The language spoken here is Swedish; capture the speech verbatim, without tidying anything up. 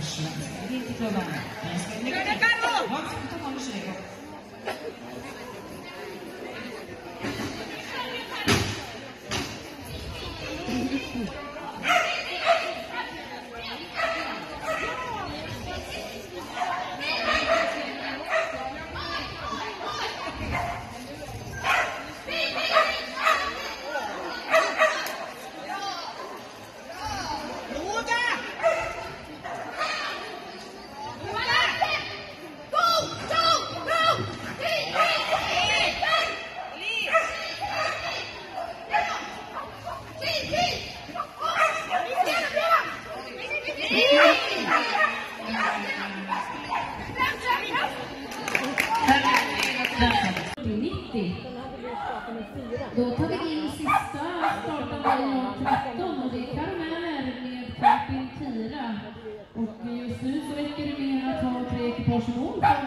svenska vinterklubban. Den ska lycka till. Lag femton håller sig igång. Då tar vi in sista startande i tretton och det är Karamell med Kapin Tira. Och just nu så räcker det med att ha tre ekipage mål.